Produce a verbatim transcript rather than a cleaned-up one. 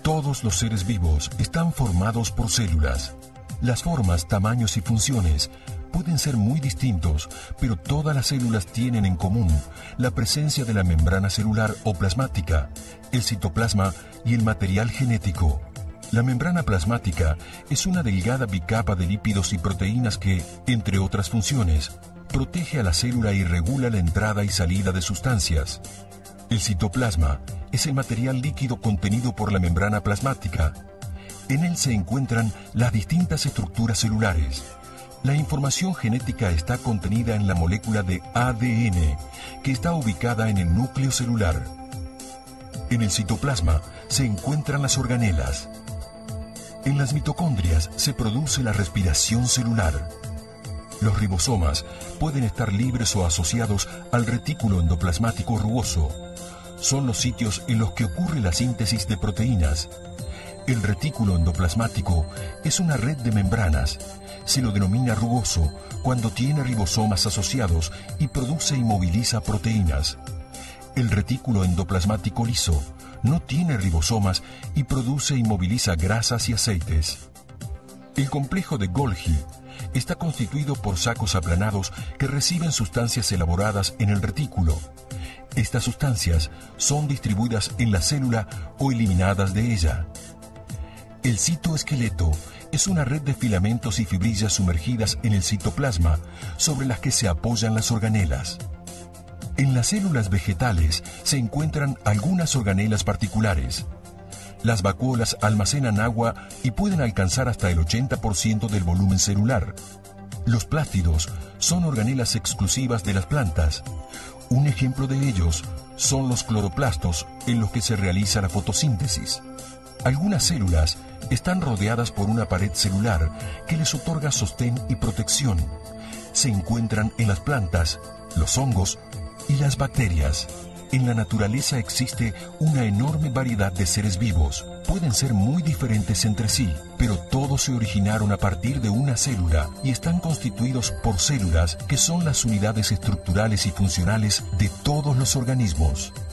Todos los seres vivos están formados por células. Las formas, tamaños y funciones pueden ser muy distintos, pero todas las células tienen en común la presencia de la membrana celular o plasmática, el citoplasma y el material genético. La membrana plasmática es una delgada bicapa de lípidos y proteínas que, entre otras funciones, protege a la célula y regula la entrada y salida de sustancias. El citoplasma es el material líquido contenido por la membrana plasmática. En él se encuentran las distintas estructuras celulares. La información genética está contenida en la molécula de A D N, que está ubicada en el núcleo celular. En el citoplasma se encuentran las organelas. En las mitocondrias se produce la respiración celular. Los ribosomas pueden estar libres o asociados al retículo endoplasmático rugoso. Son los sitios en los que ocurre la síntesis de proteínas. El retículo endoplasmático es una red de membranas. Se lo denomina rugoso cuando tiene ribosomas asociados y produce y moviliza proteínas. El retículo endoplasmático liso no tiene ribosomas y produce y moviliza grasas y aceites. El complejo de Golgi está constituido por sacos aplanados que reciben sustancias elaboradas en el retículo. Estas sustancias son distribuidas en la célula o eliminadas de ella. El citoesqueleto es una red de filamentos y fibrillas sumergidas en el citoplasma sobre las que se apoyan las organelas. En las células vegetales se encuentran algunas organelas particulares. Las vacuolas almacenan agua y pueden alcanzar hasta el ochenta por ciento del volumen celular. Los plástidos son organelas exclusivas de las plantas. Un ejemplo de ellos son los cloroplastos en los que se realiza la fotosíntesis. Algunas células están rodeadas por una pared celular que les otorga sostén y protección. Se encuentran en las plantas, los hongos y las bacterias. En la naturaleza existe una enorme variedad de seres vivos. Pueden ser muy diferentes entre sí, pero todos se originaron a partir de una célula y están constituidos por células que son las unidades estructurales y funcionales de todos los organismos.